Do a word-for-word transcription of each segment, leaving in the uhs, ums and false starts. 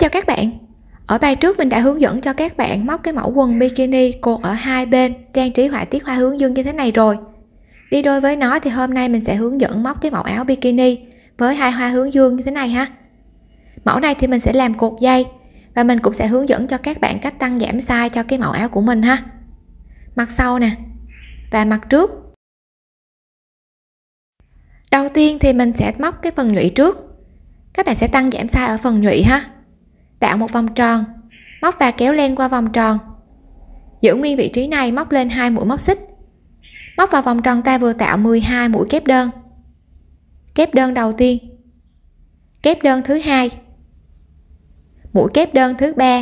chào các bạn. Ở bài trước mình đã hướng dẫn cho các bạn móc cái mẫu quần bikini cột ở hai bên, trang trí họa tiết hoa hướng dương như thế này rồi. Đi đôi với nó thì hôm nay mình sẽ hướng dẫn móc cái mẫu áo bikini với hai hoa hướng dương như thế này ha. Mẫu này thì mình sẽ làm cột dây và mình cũng sẽ hướng dẫn cho các bạn cách tăng giảm size cho cái mẫu áo của mình ha. Mặt sau nè và mặt trước. Đầu tiên thì mình sẽ móc cái phần nhụy trước. Các bạn sẽ tăng giảm size ở phần nhụy ha. Tạo một vòng tròn, móc và kéo len qua vòng tròn. Giữ nguyên vị trí này, móc lên hai mũi móc xích. Móc vào vòng tròn ta vừa tạo mười hai mũi kép đơn. Kép đơn đầu tiên. Kép đơn thứ hai. Mũi kép đơn thứ ba.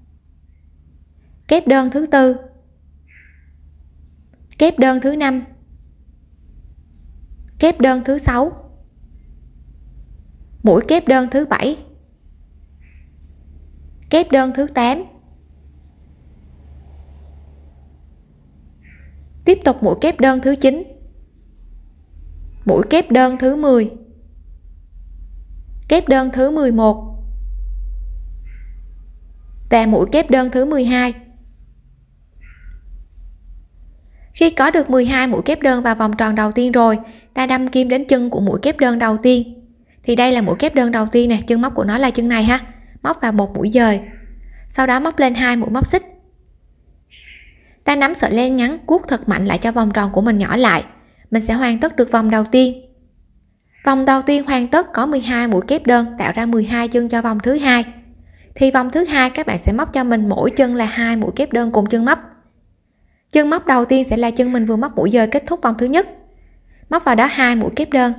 Kép đơn thứ tư. Kép đơn thứ năm. Kép đơn thứ sáu. Mũi kép đơn thứ bảy. Kép đơn thứ tám. Tiếp tục mũi kép đơn thứ chín. Mũi kép đơn thứ mười. Kép đơn thứ mười một. Và mũi kép đơn thứ mười hai. Khi có được mười hai mũi kép đơn vào vòng tròn đầu tiên rồi, ta đâm kim đến chân của mũi kép đơn đầu tiên. Thì đây là mũi kép đơn đầu tiên nè, chân móc của nó là chân này ha. Móc vào một mũi dời. Sau đó móc lên hai mũi móc xích. Ta nắm sợi len ngắn, cuốc thật mạnh lại cho vòng tròn của mình nhỏ lại. Mình sẽ hoàn tất được vòng đầu tiên. Vòng đầu tiên hoàn tất có mười hai mũi kép đơn, tạo ra mười hai chân cho vòng thứ hai. Thì vòng thứ hai các bạn sẽ móc cho mình mỗi chân là hai mũi kép đơn cùng chân móc. Chân móc đầu tiên sẽ là chân mình vừa móc mũi dời kết thúc vòng thứ nhất. Móc vào đó hai mũi kép đơn.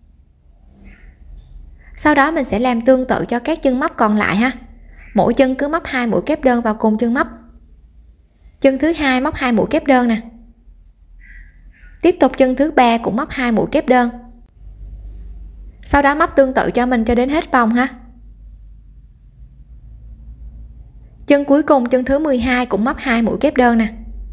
Sau đó mình sẽ làm tương tự cho các chân móc còn lại ha. Mỗi chân cứ móc hai mũi kép đơn vào cùng chân móc. Chân thứ hai móc hai mũi kép đơn nè. Tiếp tục chân thứ ba cũng móc hai mũi kép đơn. Sau đó móc tương tự cho mình cho đến hết vòng ha. Chân cuối cùng chân thứ mười hai cũng móc hai mũi kép đơn nè.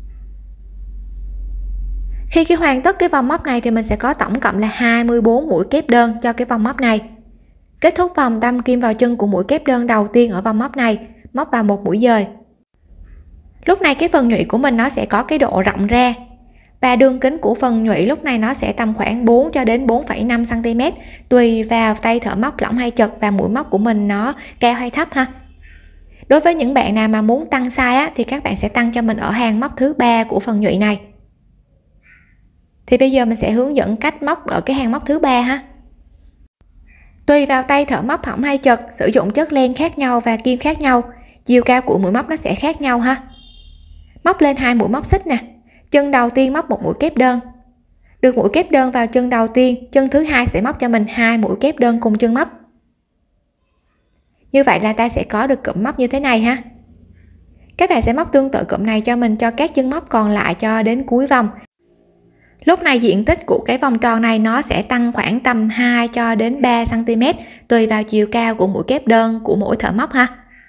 Khi cái hoàn tất cái vòng móc này thì mình sẽ có tổng cộng là hai mươi bốn mũi kép đơn cho cái vòng móc này. Kết thúc vòng, đâm kim vào chân của mũi kép đơn đầu tiên ở vòng móc này, móc vào một mũi dời. Lúc này cái phần nhụy của mình nó sẽ có cái độ rộng ra và đường kính của phần nhụy lúc này nó sẽ tầm khoảng bốn cho đến bốn phẩy năm xăng ti mét, tùy vào tay thợ móc lỏng hay chật và mũi móc của mình nó cao hay thấp ha. Đối với những bạn nào mà muốn tăng size á, thì các bạn sẽ tăng cho mình ở hàng móc thứ ba của phần nhụy này. Thì bây giờ mình sẽ hướng dẫn cách móc ở cái hàng móc thứ ba ha. Tùy vào tay thợ móc hỏng hay chật, sử dụng chất len khác nhau và kim khác nhau, chiều cao của mũi móc nó sẽ khác nhau ha. Móc lên hai mũi móc xích nè. Chân đầu tiên móc một mũi kép đơn. Được mũi kép đơn vào chân đầu tiên, chân thứ hai sẽ móc cho mình hai mũi kép đơn cùng chân móc. Như vậy là ta sẽ có được cụm móc như thế này ha. Các bạn sẽ móc tương tự cụm này cho mình cho các chân móc còn lại cho đến cuối vòng. Lúc này diện tích của cái vòng tròn này nó sẽ tăng khoảng tầm hai cho đến ba xăng ti mét, tùy vào chiều cao của mũi kép đơn của mỗi thợ móc ha.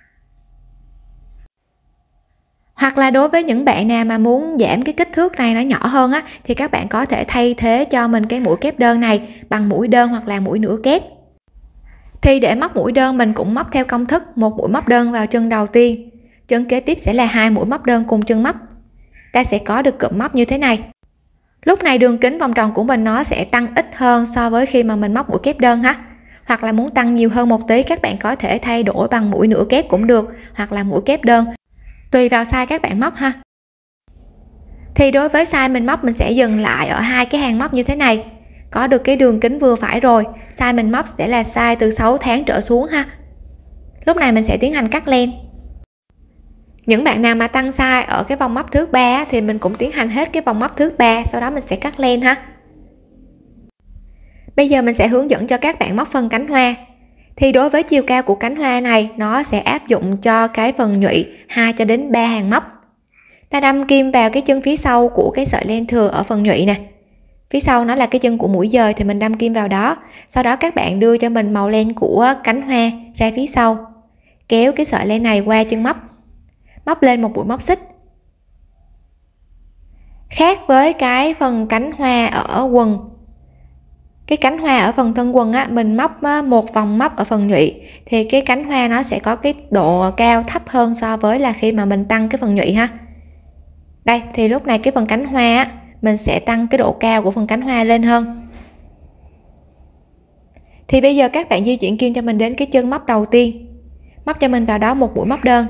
Hoặc là đối với những bạn nào mà muốn giảm cái kích thước này nó nhỏ hơn á, thì các bạn có thể thay thế cho mình cái mũi kép đơn này bằng mũi đơn hoặc là mũi nửa kép. Thì để móc mũi đơn mình cũng móc theo công thức một mũi móc đơn vào chân đầu tiên, chân kế tiếp sẽ là hai mũi móc đơn cùng chân móc. Ta sẽ có được cụm móc như thế này. Lúc này đường kính vòng tròn của mình nó sẽ tăng ít hơn so với khi mà mình móc mũi kép đơn ha. Hoặc là muốn tăng nhiều hơn một tí, các bạn có thể thay đổi bằng mũi nửa kép cũng được, hoặc là mũi kép đơn, tùy vào size các bạn móc ha. Thì đối với size mình móc mình sẽ dừng lại ở hai cái hàng móc như thế này, có được cái đường kính vừa phải rồi. Size mình móc sẽ là size từ sáu tháng trở xuống ha. Lúc này mình sẽ tiến hành cắt len. Những bạn nào mà tăng size ở cái vòng móc thứ ba thì mình cũng tiến hành hết cái vòng móc thứ ba, sau đó mình sẽ cắt len ha. Bây giờ mình sẽ hướng dẫn cho các bạn móc phần cánh hoa. Thì đối với chiều cao của cánh hoa này nó sẽ áp dụng cho cái phần nhụy hai cho đến ba hàng móc. Ta đâm kim vào cái chân phía sau của cái sợi len thừa ở phần nhụy nè. Phía sau nó là cái chân của mũi dời thì mình đâm kim vào đó. Sau đó các bạn đưa cho mình màu len của cánh hoa ra phía sau. Kéo cái sợi len này qua chân móc. Móc lên một mũi móc xích. Khác với cái phần cánh hoa ở quần, cái cánh hoa ở phần thân quần á, mình móc một vòng móc ở phần nhụy thì cái cánh hoa nó sẽ có cái độ cao thấp hơn so với là khi mà mình tăng cái phần nhụy ha. Đây thì lúc này cái phần cánh hoa á, mình sẽ tăng cái độ cao của phần cánh hoa lên hơn. Thì bây giờ các bạn di chuyển kim cho mình đến cái chân móc đầu tiên, móc cho mình vào đó một mũi móc đơn,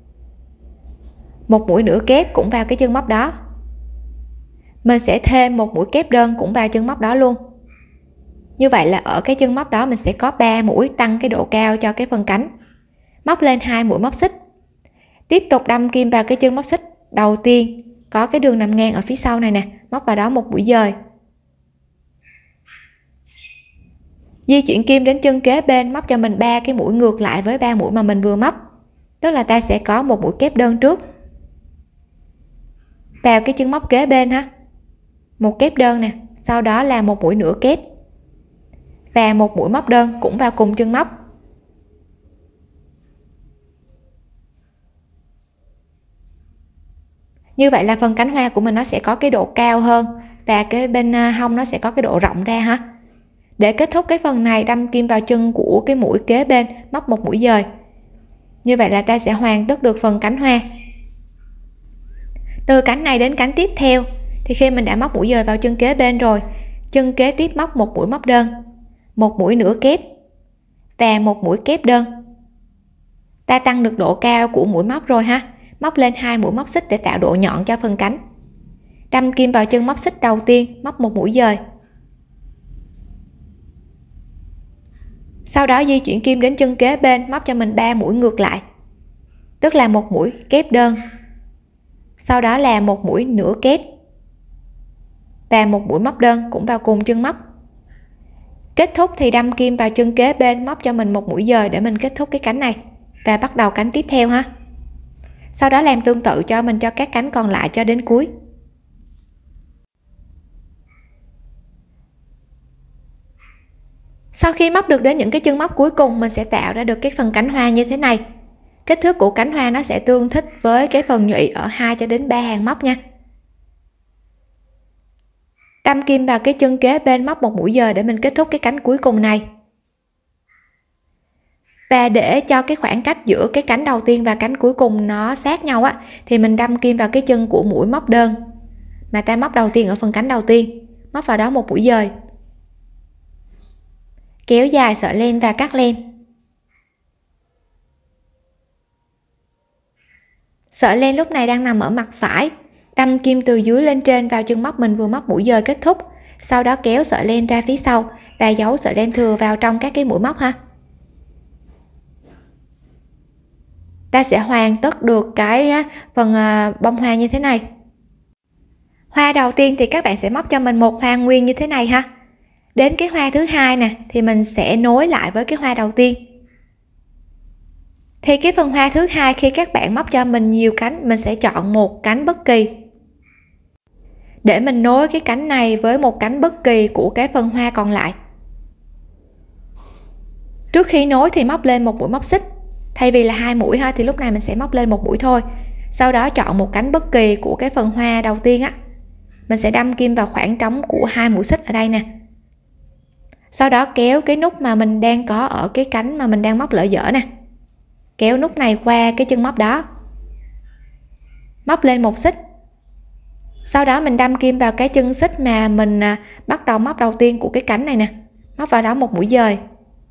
một mũi nửa kép cũng vào cái chân móc đó, mình sẽ thêm một mũi kép đơn cũng vào chân móc đó luôn. Như vậy là ở cái chân móc đó mình sẽ có ba mũi tăng cái độ cao cho cái phần cánh. Móc lên hai mũi móc xích, tiếp tục đâm kim vào cái chân móc xích đầu tiên có cái đường nằm ngang ở phía sau này nè, móc vào đó một mũi dời, di chuyển kim đến chân kế bên, móc cho mình ba cái mũi ngược lại với ba mũi mà mình vừa móc, tức là ta sẽ có một mũi kép đơn trước vào cái chân móc kế bên ha, một kép đơn nè, sau đó là một mũi nửa kép và một mũi móc đơn cũng vào cùng chân móc. Như vậy là phần cánh hoa của mình nó sẽ có cái độ cao hơn và cái bên hông nó sẽ có cái độ rộng ra ha. Để kết thúc cái phần này, đâm kim vào chân của cái mũi kế bên, móc một mũi dời. Như vậy là ta sẽ hoàn tất được phần cánh hoa. Từ cánh này đến cánh tiếp theo thì khi mình đã móc mũi dời vào chân kế bên rồi, chân kế tiếp móc một mũi móc đơn, một mũi nửa kép và một mũi kép đơn. Ta tăng được độ cao của mũi móc rồi ha, móc lên hai mũi móc xích để tạo độ nhọn cho phần cánh. Đâm kim vào chân móc xích đầu tiên, móc một mũi dời, sau đó di chuyển kim đến chân kế bên, móc cho mình ba mũi ngược lại, tức là một mũi kép đơn, sau đó là một mũi nửa kép và một mũi móc đơn cũng vào cùng chân móc. Kết thúc thì đâm kim vào chân kế bên, móc cho mình một mũi dời để mình kết thúc cái cánh này và bắt đầu cánh tiếp theo ha. Sau đó làm tương tự cho mình cho các cánh còn lại cho đến cuối. Sau khi móc được đến những cái chân móc cuối cùng, mình sẽ tạo ra được cái phần cánh hoa như thế này. Kích thước của cánh hoa nó sẽ tương thích với cái phần nhụy ở hai cho đến ba hàng móc nha. Đâm kim vào cái chân kế bên, móc một mũi dời để mình kết thúc cái cánh cuối cùng này. Và để cho cái khoảng cách giữa cái cánh đầu tiên và cánh cuối cùng nó sát nhau á, thì mình đâm kim vào cái chân của mũi móc đơn mà ta móc đầu tiên ở phần cánh đầu tiên, móc vào đó một mũi dời, kéo dài sợi len và cắt len. Sợi len lúc này đang nằm ở mặt phải, đâm kim từ dưới lên trên vào chân móc mình vừa móc mũi dời kết thúc, sau đó kéo sợi len ra phía sau và giấu sợi len thừa vào trong các cái mũi móc ha. Ta sẽ hoàn tất được cái phần bông hoa như thế này. Hoa đầu tiên thì các bạn sẽ móc cho mình một hoa nguyên như thế này ha. Đến cái hoa thứ hai nè thì mình sẽ nối lại với cái hoa đầu tiên. Thì cái phần hoa thứ hai, khi các bạn móc cho mình nhiều cánh, mình sẽ chọn một cánh bất kỳ để mình nối cái cánh này với một cánh bất kỳ của cái phần hoa còn lại. Trước khi nối thì móc lên một mũi móc xích, thay vì là hai mũi ha thì lúc này mình sẽ móc lên một mũi thôi. Sau đó chọn một cánh bất kỳ của cái phần hoa đầu tiên á, mình sẽ đâm kim vào khoảng trống của hai mũi xích ở đây nè. Sau đó kéo cái nút mà mình đang có ở cái cánh mà mình đang móc lỡ dở nè, kéo nút này qua cái chân móc đó, móc lên một xích. Sau đó mình đâm kim vào cái chân xích mà mình bắt đầu móc đầu tiên của cái cánh này nè, móc vào đó một mũi dời.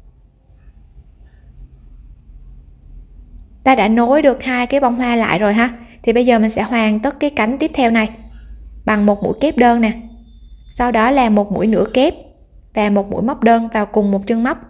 Ta đã nối được hai cái bông hoa lại rồi ha, thì bây giờ mình sẽ hoàn tất cái cánh tiếp theo này bằng một mũi kép đơn nè, sau đó là một mũi nửa kép và một mũi móc đơn vào cùng một chân móc.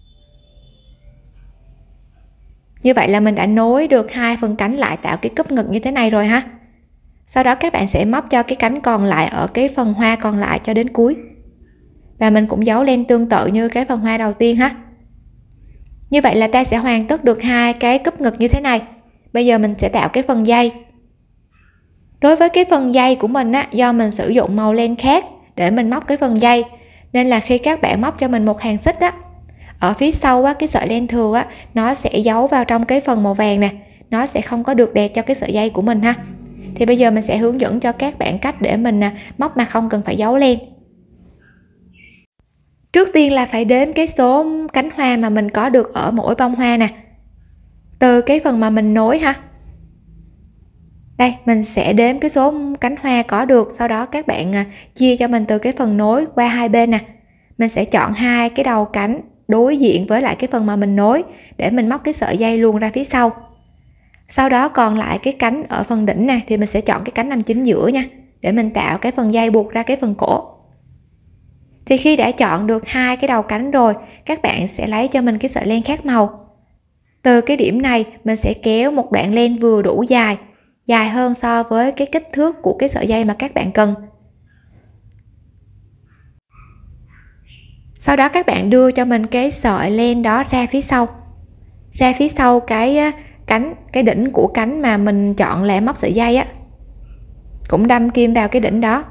Như vậy là mình đã nối được hai phần cánh lại tạo cái cúp ngực như thế này rồi ha. Sau đó các bạn sẽ móc cho cái cánh còn lại ở cái phần hoa còn lại cho đến cuối, và mình cũng giấu len tương tự như cái phần hoa đầu tiên ha. Như vậy là ta sẽ hoàn tất được hai cái cúp ngực như thế này. Bây giờ mình sẽ tạo cái phần dây. Đối với cái phần dây của mình á, do mình sử dụng màu len khác để mình móc cái phần dây, nên là khi các bạn móc cho mình một hàng xích á, ở phía sau á, cái sợi len thừa á, nó sẽ giấu vào trong cái phần màu vàng nè, nó sẽ không có được đẹp cho cái sợi dây của mình ha. Thì bây giờ mình sẽ hướng dẫn cho các bạn cách để mình móc mà không cần phải giấu len. Trước tiên là phải đếm cái số cánh hoa mà mình có được ở mỗi bông hoa nè, từ cái phần mà mình nối ha. Đây, mình sẽ đếm cái số cánh hoa có được, sau đó các bạn chia cho mình từ cái phần nối qua hai bên nè. Mình sẽ chọn hai cái đầu cánh đối diện với lại cái phần mà mình nối để mình móc cái sợi dây luồn ra phía sau. Sau đó còn lại cái cánh ở phần đỉnh nè thì mình sẽ chọn cái cánh nằm chính giữa nha, để mình tạo cái phần dây buộc ra cái phần cổ. Thì khi đã chọn được hai cái đầu cánh rồi, các bạn sẽ lấy cho mình cái sợi len khác màu. Từ cái điểm này mình sẽ kéo một đoạn len vừa đủ dài, dài hơn so với cái kích thước của cái sợi dây mà các bạn cần. Sau đó các bạn đưa cho mình cái sợi len đó ra phía sau, ra phía sau cái cánh, cái đỉnh của cánh mà mình chọn là móc sợi dây á, cũng đâm kim vào cái đỉnh đó.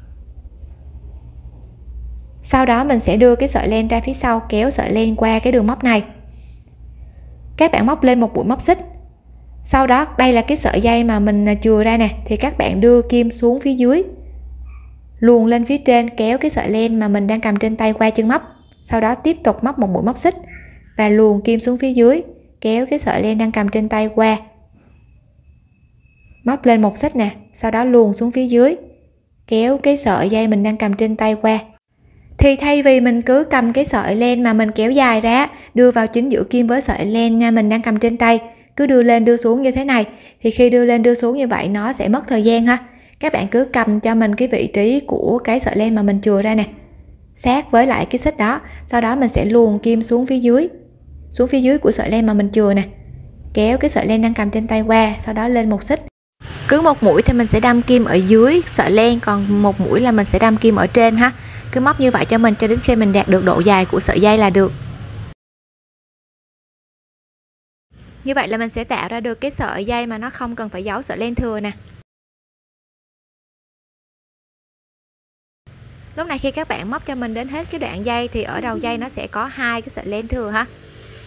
Sau đó mình sẽ đưa cái sợi len ra phía sau, kéo sợi len qua cái đường móc này. Các bạn móc lên một mũi móc xích. Sau đó đây là cái sợi dây mà mình chừa ra nè, thì các bạn đưa kim xuống phía dưới, luồn lên phía trên, kéo cái sợi len mà mình đang cầm trên tay qua chân móc. Sau đó tiếp tục móc một mũi móc xích và luồn kim xuống phía dưới, kéo cái sợi len đang cầm trên tay qua, móc lên một xích nè, sau đó luồn xuống phía dưới, kéo cái sợi dây mình đang cầm trên tay qua. Thì thay vì mình cứ cầm cái sợi len mà mình kéo dài ra, đưa vào chính giữa kim với sợi len nha mình đang cầm trên tay, cứ đưa lên đưa xuống như thế này, thì khi đưa lên đưa xuống như vậy nó sẽ mất thời gian ha. Các bạn cứ cầm cho mình cái vị trí của cái sợi len mà mình chừa ra nè, sát với lại cái xích đó, sau đó mình sẽ luồn kim xuống phía dưới, xuống phía dưới của sợi len mà mình chừa nè, kéo cái sợi len đang cầm trên tay qua, sau đó lên một xích. Cứ một mũi thì mình sẽ đâm kim ở dưới sợi len, còn một mũi là mình sẽ đâm kim ở trên ha. Cứ móc như vậy cho mình cho đến khi mình đạt được độ dài của sợi dây là được. Như vậy là mình sẽ tạo ra được cái sợi dây mà nó không cần phải giấu sợi len thừa nè. Lúc này khi các bạn móc cho mình đến hết cái đoạn dây thì ở đầu dây nó sẽ có hai cái sợi len thừa ha.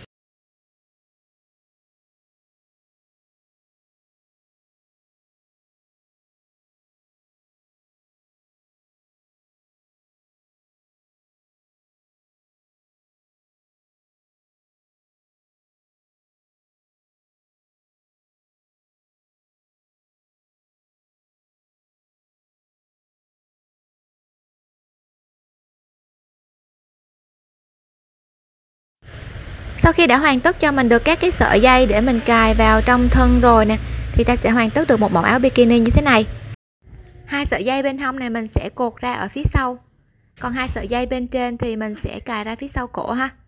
Sau khi đã hoàn tất cho mình được các cái sợi dây để mình cài vào trong thân rồi nè, thì ta sẽ hoàn tất được một mẫu áo bikini như thế này. Hai sợi dây bên hông này mình sẽ cột ra ở phía sau, còn hai sợi dây bên trên thì mình sẽ cài ra phía sau cổ ha.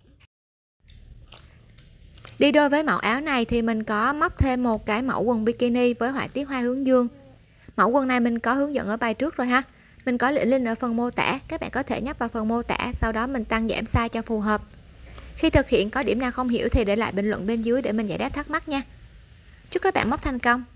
Đi đôi với mẫu áo này thì mình có móc thêm một cái mẫu quần bikini với họa tiết hoa hướng dương. Mẫu quần này mình có hướng dẫn ở bài trước rồi ha. Mình có link ở phần mô tả, các bạn có thể nhấp vào phần mô tả, sau đó mình tăng giảm size cho phù hợp. Khi thực hiện có điểm nào không hiểu thì để lại bình luận bên dưới để mình giải đáp thắc mắc nha. Chúc các bạn móc thành công.